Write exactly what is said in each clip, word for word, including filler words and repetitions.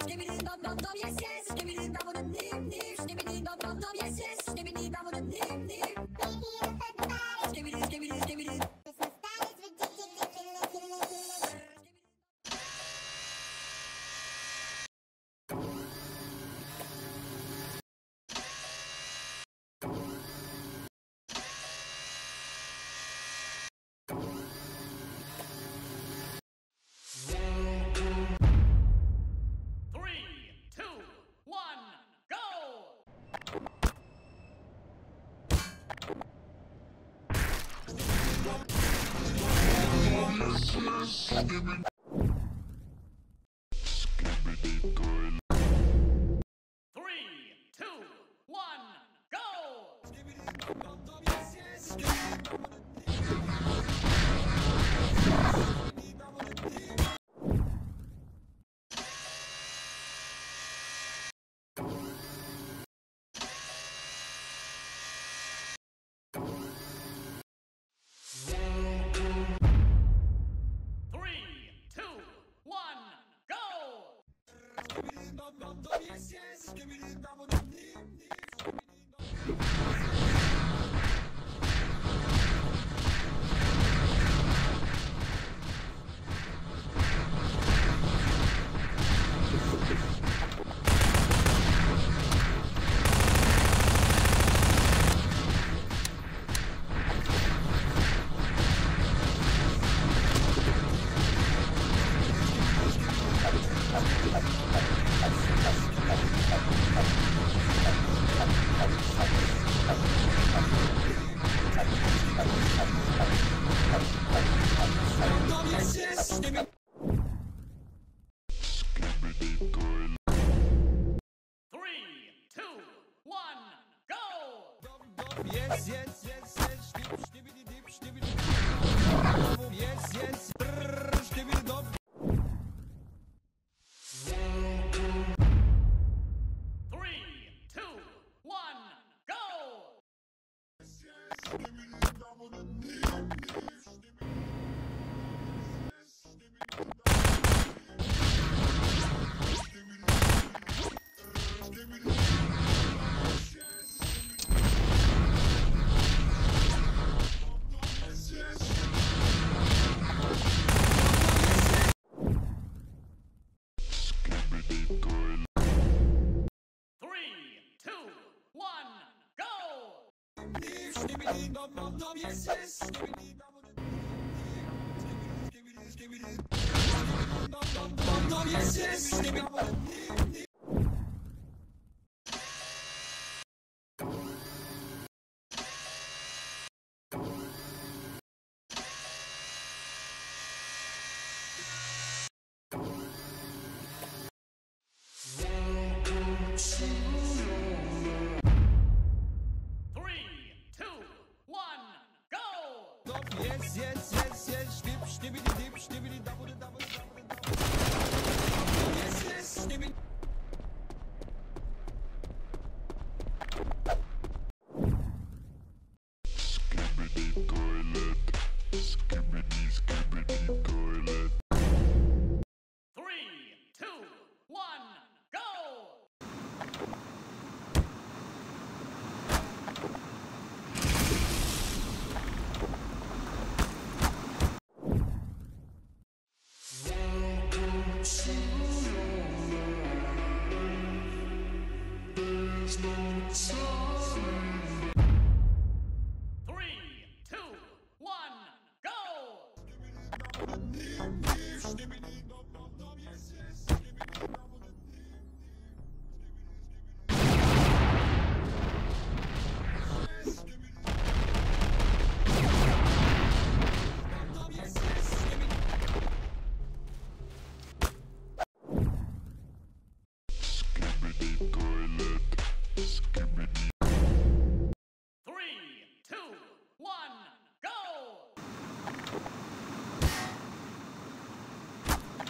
Skibbity dum dum dum, yes yes. Skibbity dum dum dim dim. Skibbity dum dum dum, yes yes. Skibbity dum dum dim dim. Skibbity skibbity skibbity. Yes, yes, yes, yes, stibbity dip, stibbity dip. Yes, yes, stibbity dop. Three, two, one, go! Three, two, one, go! Stibbity dop, dop, dop. Yes, yes, stibbity dop. Stibbity, stibbity, stibbity. Dop, dop, dop, dop. Yes, yes, stibbity. Three, two, one, go! Yes, yes, yes, yes, stib, stibbity dip, stibbity double, double, double, double. Yes, yes, stibbity. Skibbity toilet, skibbity skibbity toilet. Three, two, one, go! There's no time. Three, two, one, go! Stibbity dop, dop, dop. Yes, yes, stibbity double, double. Yes, yes, stibbity. Skibbity toilet, skibbity. Three, two, one, go!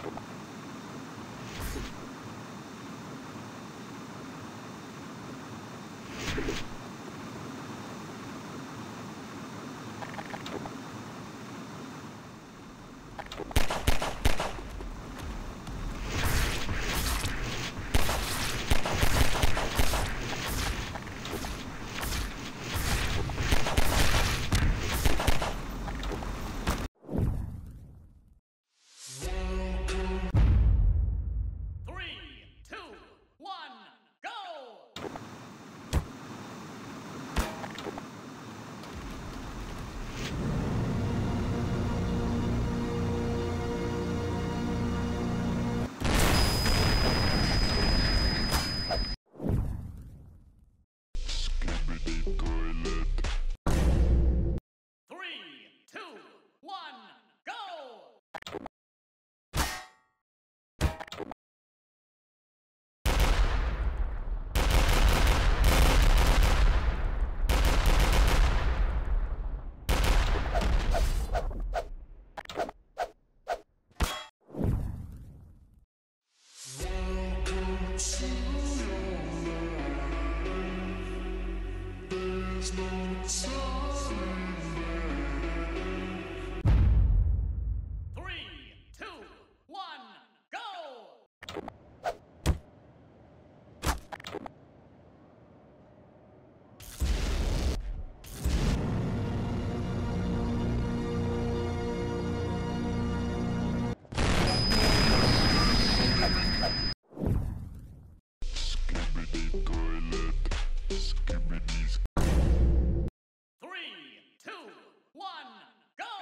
There's no time. Three, two, one, go! Skibidi toilet. Skibidi Three, two, one, go!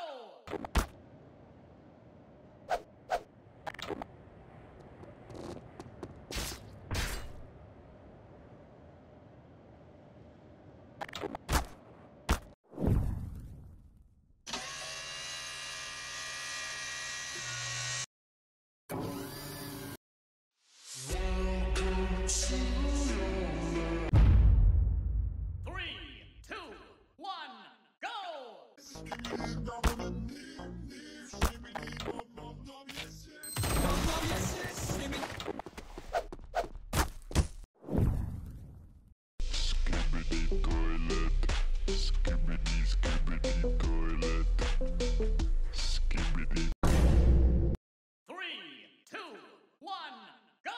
Three, two, one, go! skibidi toilet. Skibidi skibidi toilet. Skibidi Three, two, one, go!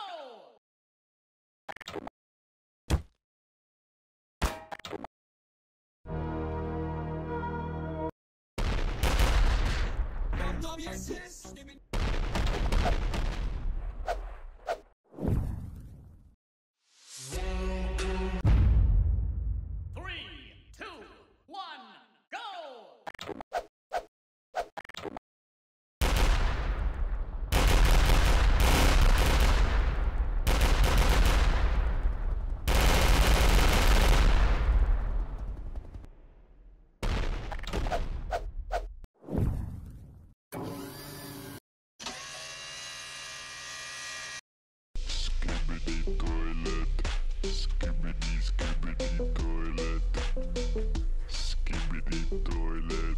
Three, two, one, go! skibidi toilet. Skibidi skibidi toilet. Skibidi toilet.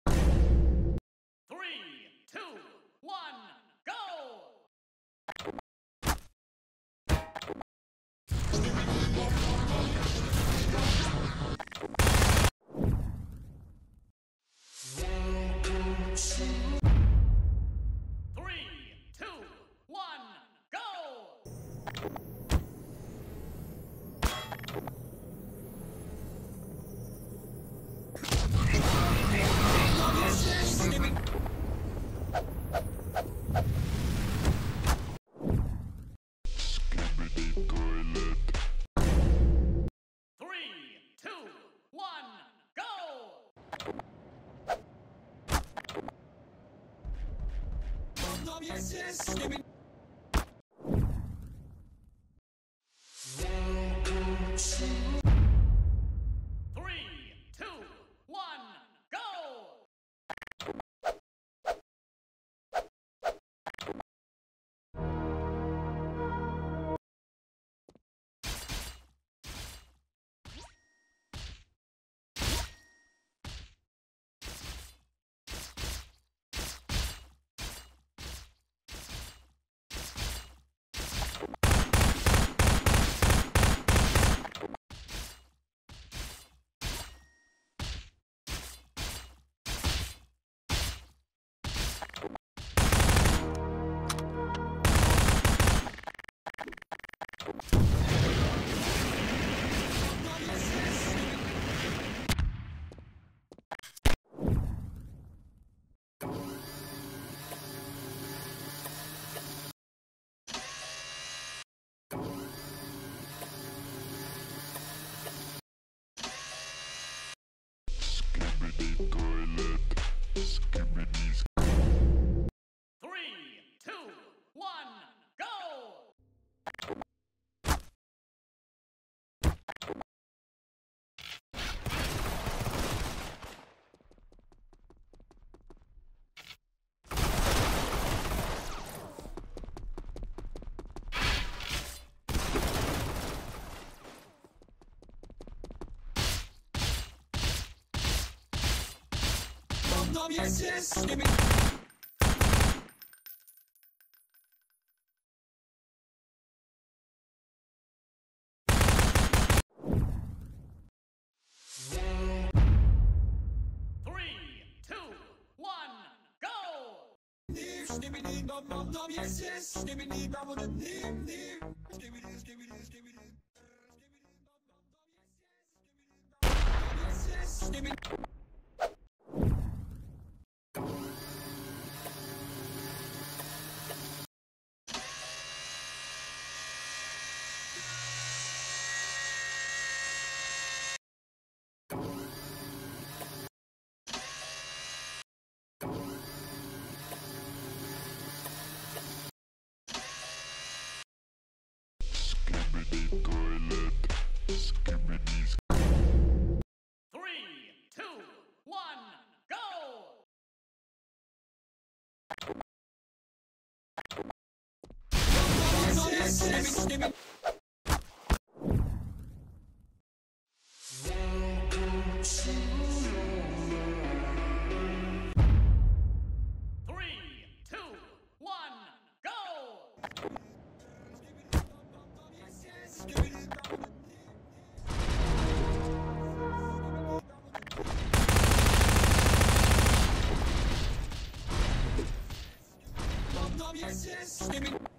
Three, two, one, go! Three, two, one, go! Skibidi toilet. Three, two, one, go! Three, two, one, go! Skibidi toilet. Skibidi Three, two, one, go! Yes, yes, give me. bum bum bum, yes yes. Skibbity bum bum dim dim. Skibbity skibbity skibbity. Yes yes. Skibbity. Skibbity toilet. Skibbity Three, two, one, go! Yes yes. Skibbity. Three, two, one, go! Yes yes. Skibbity bum bum bum, yes yes. Skibbity.